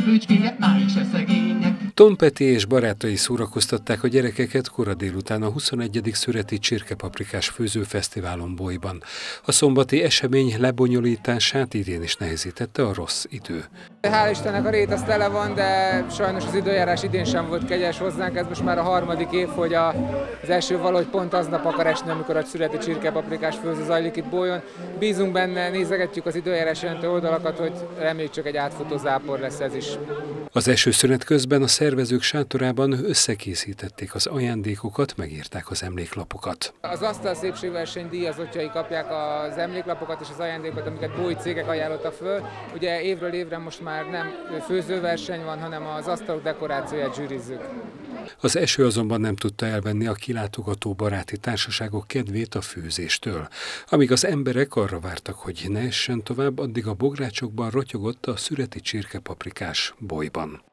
főcskéje, máig se szegények. Tom Petty és barátai szórakoztatták a gyerekeket kora délután a 21. szüreti csirkepaprikás főzőfesztiválon Bolyban. A szombati esemény lebonyolítását idén is nehezítette a rossz idő. Hál' Istennek a rét az tele van, de sajnos az időjárás idén sem volt kegyes hozzánk. Ez most már a harmadik év, hogy az eső valahogy pont aznap akar esni, amikor a szüreti csirkepaprikás főző zajlik itt Bolyon. Bízunk benne, nézegetjük az időjárás jelentő oldalakat, hogy reméljük csak egy átfutó zápor lesz ez is. Az esőszünet közben a szervezők sátorában összekészítették az ajándékokat, megírták az emléklapokat. Az asztal szépségverseny díjazottjai kapják az emléklapokat és az ajándékokat, amiket Boly cégek ajánlottak föl. Ugye évről évre most már nem főzőverseny van, hanem az asztalok dekorációját zsűrizzük. Az eső azonban nem tudta elvenni a kilátogató baráti társaságok kedvét a főzéstől. Amíg az emberek arra vártak, hogy ne essen tovább, addig a bográcsokban rotyogott a szüreti csirkepaprikás Bolyban.